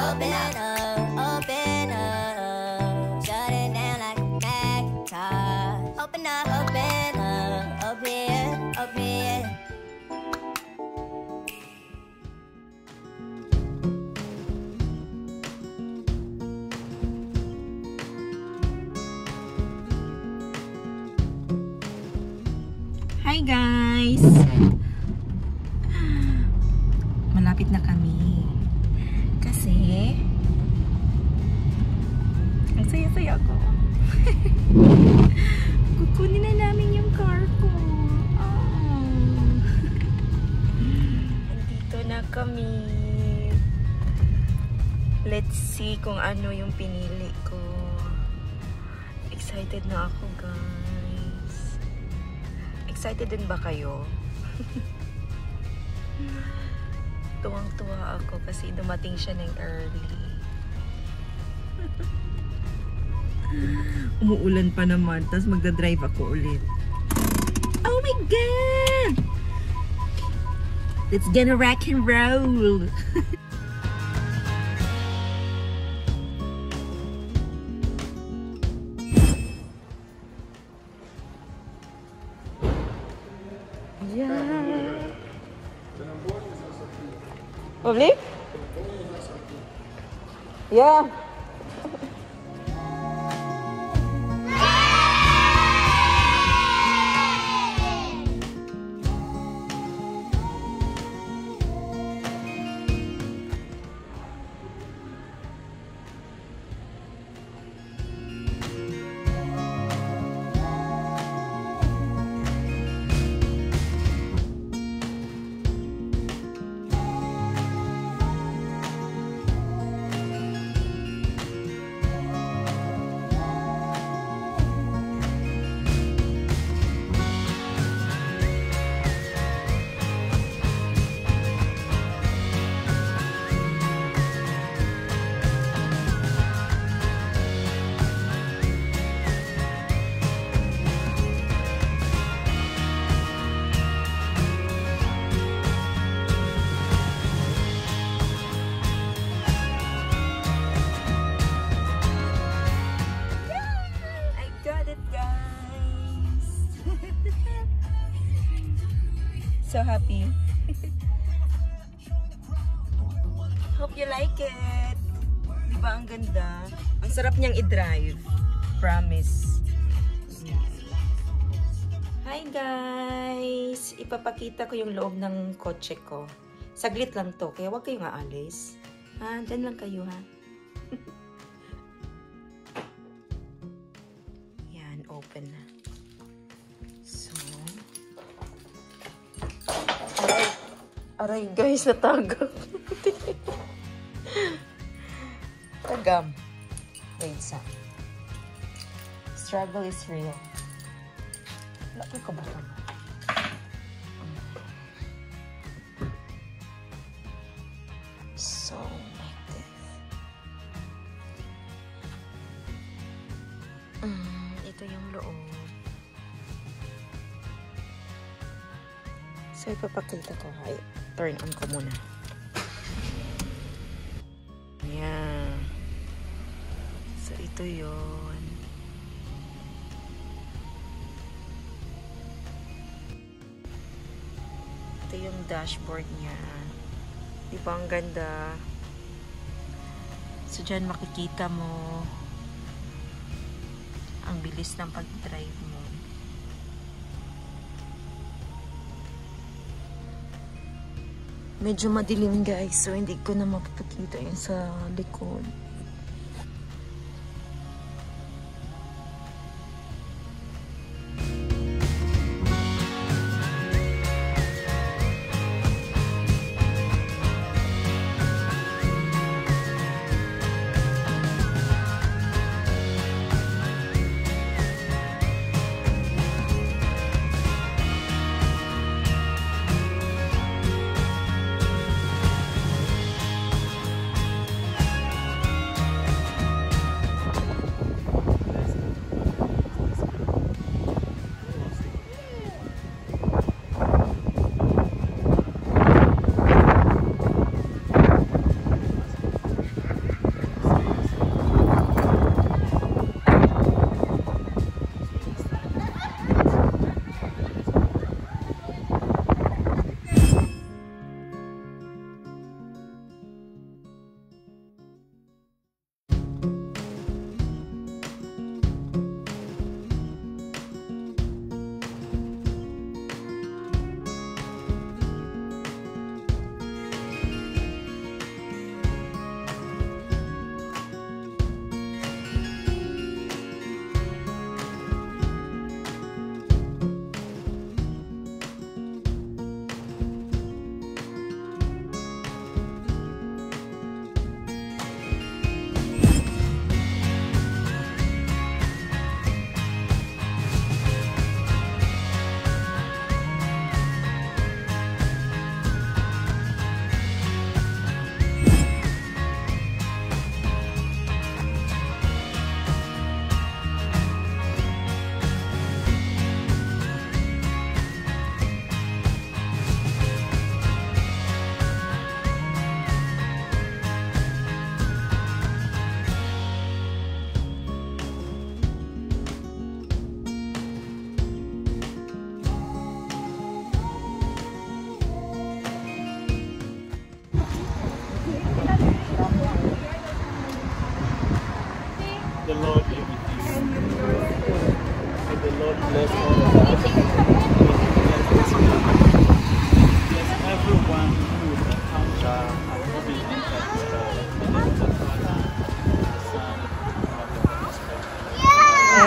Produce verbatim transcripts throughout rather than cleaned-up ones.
Open up, open up. Shut it down like a Macintosh. Open up, open up. Open, open. Hi guys! Malapit na kami. Kasi ang saya-saya ko. Kukunin na namin yung car ko. Oh. Andito na kami. Let's see kung ano yung pinili ko. Excited na ako guys. Excited din ba kayo? Tuwang-tuwa ako kasi dumating siya ng early. Umuulan pa naman, tapos magdadrive ako ulit. Oh my God! Let's gonna rock and roll! Yeah. Probably? Yeah. So happy. Hope you like it. Di ba ang ganda? Ang sarap niyang i-drive. Promise. Hi guys! Ipapakita ko yung loob ng kotse ko. Saglit lang to, kaya huwag kayong aalis. Ha? Diyan lang kayo ha. Yan, open na. Aray guys, natagam. Tagam. Wait sa. Struggle is real. Wala ko kabutang. So, like this. Mm, ito yung loob. So, ipapakita ko. Ay, turn on ko muna. Ayan. So, ito yun. Ito yung dashboard niya. Di ba ang ganda? So, dyan makikita mo ang bilis ng pag-drive mo. Medyo madilim guys, so hindi ko na mapapakita yun sa likod.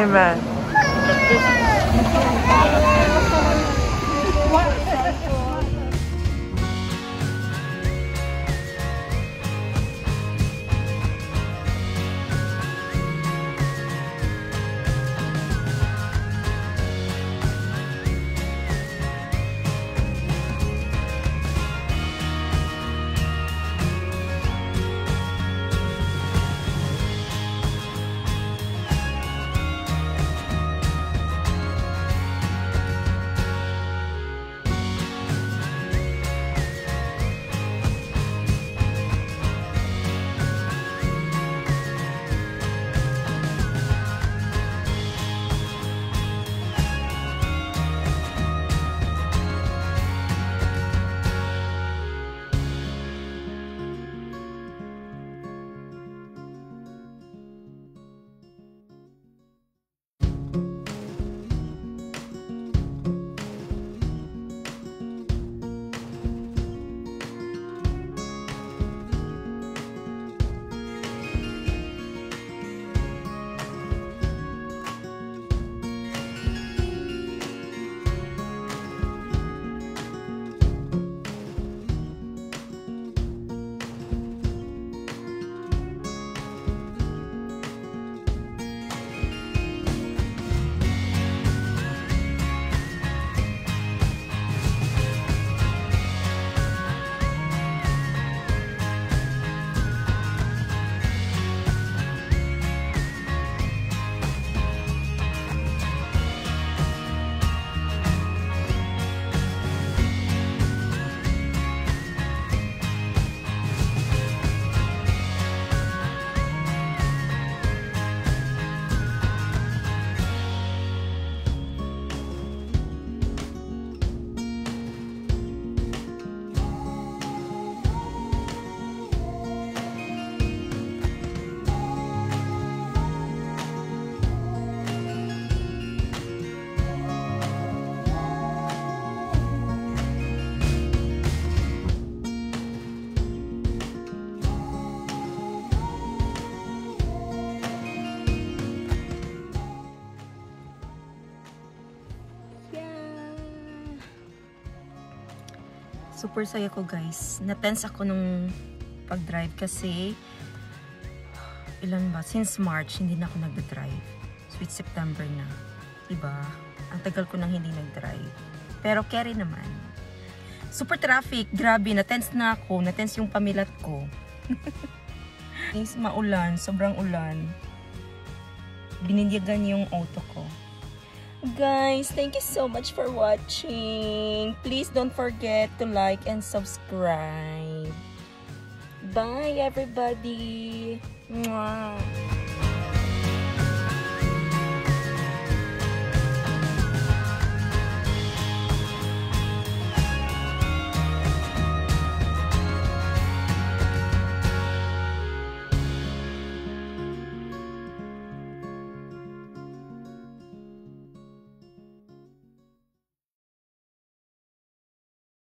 ba? Super saya ko guys. Na-tense ako nung pag-drive kasi ilan ba? Since March, hindi na ako nag-drive. So it's September na. Diba? Ang tagal ko nang hindi nag-drive. Pero carry naman. Super traffic. Grabe. Na-tense na ako. Na-tense yung pamilat ko. Is maulan. Sobrang ulan. Binindigan yung auto ko. Guys, thank you so much for watching. Please don't forget to like and subscribe. Bye everybody. Mwah.